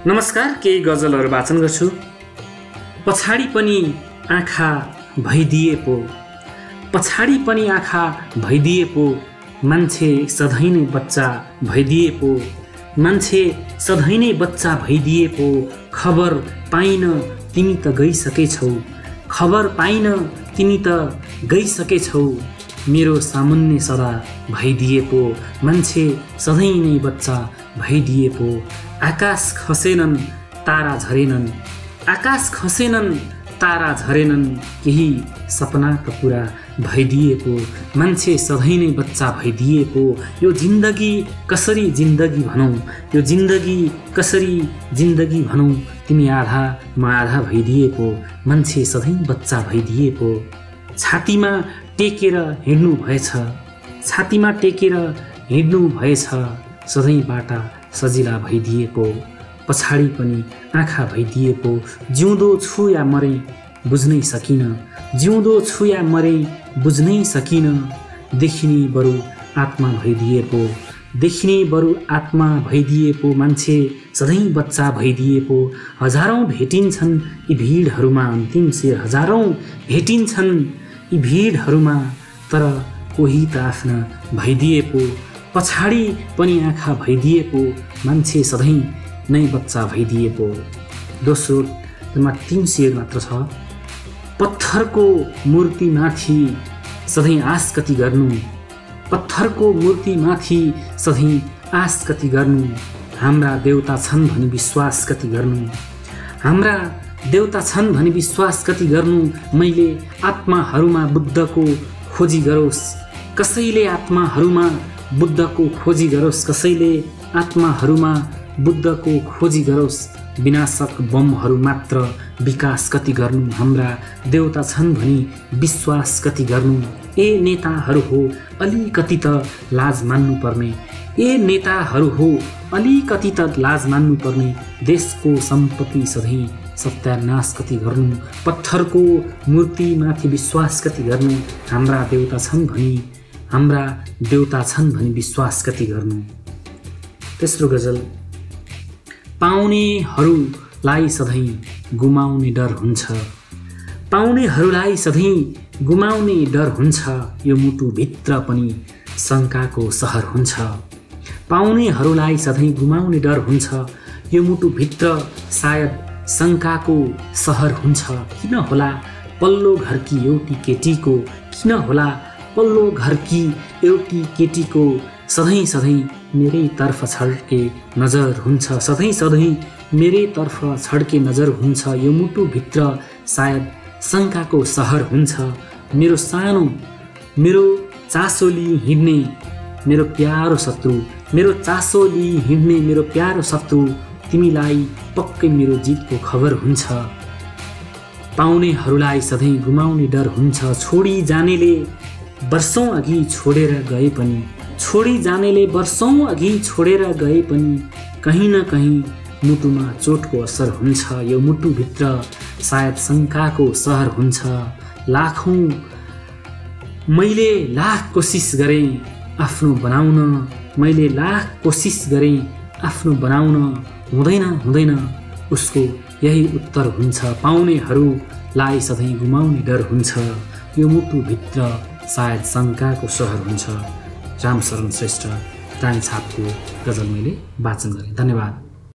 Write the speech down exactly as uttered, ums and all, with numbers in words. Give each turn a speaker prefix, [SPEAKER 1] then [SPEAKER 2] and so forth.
[SPEAKER 1] नमस्कार, केही गजलहरू वाचन गर्छु। पछाडि पनि आँखा भइदिए पो, पछाडि पनि आँखा भइदिए पो, मान्छे सधैँ नै बच्चा भइदिए पो, मान्छे सधैँ नै बच्चा भइदिए पो, खबर पाइन तिमी त गइसकेछौ, खबर पाइन तिमी त गइसकेछौ, मेरो सामुन्ने सदा भइदिए पो, मान्छे सधैँ नै बच्चा भइदिए पो, आकाश खसेनन् तारा झरेनन्, आकाश खसेनन् तारा झरेनन्, केही सपना त पुरा भइदिए पो, मान्छे सधैँ नै बच्चा भइदिए पो, यो जिन्दगी कसरी जिन्दगी भनौँ, यो जिन्दगी कसरी जिन्दगी भनौँ, तिमी आधा म आधा भइदिए पो, मान्छे सधैँ बच्चा भइदिए पो, छातीमा टेकेर हिँड्नु भएछ, छातीमा टेकेर हिँड्नु भएछ, सधैँ बाटा सजिला भइदिए पो, पछाडि पनि आँखा भइदिए पो, जिउँदो छु या मरे बुझ्नै सकिन, जिउँदो छु या मरे बुझ्नै सकिन, देखिने बरु आत्मा भइदिए पो, देखिने बरु आत्मा भइदिए पो, मान्छे सधैँ बच्चा भइदिए पो, हजारौँ भेटिन्छन् यी भिडहरूमा अन्तिम शेर, हजारौँ भेटिन्छन् यी भिडहरूमा, तर कोही त आफ्ना भइदिए पो, पछाडि पनि आँखा भइदिए पो, मान्छे सधैँ नै बच्चा भइदिए पो। दोस्रो मा तीन शेर मात्र छ। पत्थरको मूर्तिमाथि सधैँ आस कति गर्नु, पत्थरको मूर्तिमाथि सधैँ आस कति गर्नु, हाम्रा देवता छन् भनी विश्वास कति गर्नु, हाम्रा देवता छन् भनी विश्वास कति गर्नु, मैले आत्माहरूमा बुद्धको खोजी गरोस्, कसैले आत्माहरूमा बुद्धको खोजी गरोस्, कसैले आत्माहरूमा बुद्धको खोजी गरोस्, विनाशक बमहरू मात्र विकास कति गर्नु, हाम्रा देवता छन् भनी विश्वास कति गर्नु, ए नेताहरू हो अलिकति त लाज मान्नु पर्ने, ए नेताहरू हो अलिकति त लाज मान्नु पर्ने, देशको सम्पत्ति सधैँ सत्यानाश कति गर्नु, पत्थरको मूर्तिमाथि विश्वास कति गर्नु, हाम्रा देवता छन् भनी हाम्रा देवता छन् भनी विश्वास कति गर्नु। तेस्रो गजल। पाउनेहरूलाई सधैँ गुमाउने डर हुन्छ, पाउनेहरूलाई सधैँ गुमाउने डर हुन्छ, यो मुटुभित्र पनि शङ्काको सहर हुन्छ, पाउनेहरूलाई सधैँ गुमाउने डर हुन्छ, यो मुटुभित्र सायद शङ्काको सहर हुन्छ, किन होला पल्लो घरकी एउटी केटीको, किन होला पल्लो घरकी एउटी केटीको, सधैँ सधैँ मेरै तर्फ छड्के नजर हुन्छ, सधैँ सधैँ मेरै तर्फ छड्के नजर हुन्छ, यो मुटुभित्र सायद शङ्काको सहर हुन्छ, मेरो सानो मेरो चासो लिई हिँड्ने मेरो प्यारो शत्रु, मेरो चासो लिई हिँड्ने मेरो प्यारो शत्रु, तिमीलाई पक्कै मेरो जितको खबर हुन्छ, पाउनेहरूलाई सधैँ गुमाउने डर हुन्छ, छोडी जानेले वर्षौँ अघि छोडेर गए पनि, छोडी जानेले वर्षौँ अघि छोडेर गए पनि, कहीँ न कहीँ मुटुमा चोटको असर हुन्छ, यो मुटुभित्र सायद शङ्काको सहर हुन्छ, लाखौँ मैले लाख कोसिस गरेँ आफ्नो बनाउन, मैले लाख कोसिस गरेँ आफ्नो बनाउन, हुँदैन हुँदैन उसको यही उत्तर हुन्छ, पाउनेहरूलाई सधैँ गुमाउने डर हुन्छ, यो मुटुभित्र सायद शङ्काको सहर हुन्छ। रामशरण श्रेष्ठ रानीछापको गजल मैले वाचन गरेँ। धन्यवाद।